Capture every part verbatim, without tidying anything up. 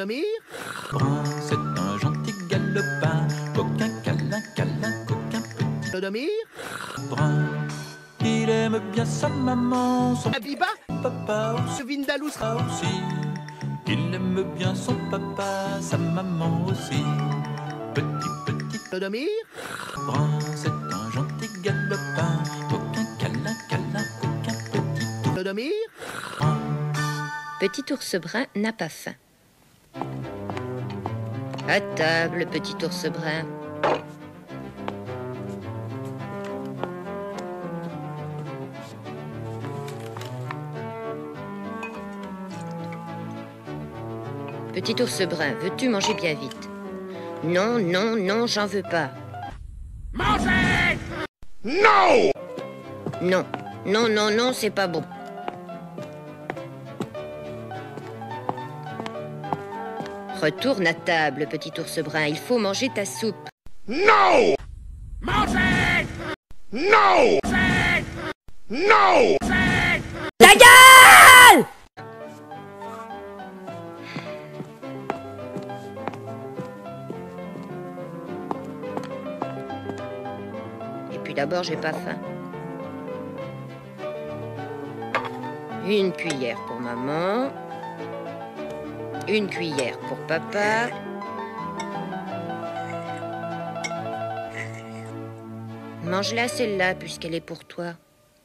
Clodomir. Brun, c'est un gentil galopin, coquin, câlin, câlin, coquin, petit Clodomir. brun. Il aime bien sa maman, son Abiba. papa aussi. Vindalous. aussi. Il aime bien son papa, sa maman aussi. Petit, petit Clodomir. brun, c'est un gentil galopin, coquin, câlin, câlin, coquin, petit Clodomir. brun. Petit ours brun n'a pas faim. À table, petit ours brun. Petit ours brun, veux-tu manger bien vite? Non, non, non, j'en veux pas. Manger. Non. Non, non, non, non, c'est pas bon. Retourne à table, petit ours brun, il faut manger ta soupe. Non. Manger. Non. Non. Ta gueule! Et puis d'abord, j'ai pas faim. Une cuillère pour maman. Une cuillère pour papa. Mange-la celle-là puisqu'elle est pour toi.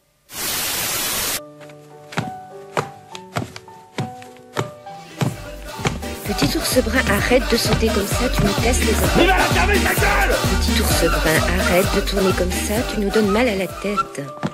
Petit ours brun, arrête de sauter comme ça, tu nous casses les oreilles. Il va la fermer ta gueule. Petit ours brun, arrête de tourner comme ça, tu nous donnes mal à la tête.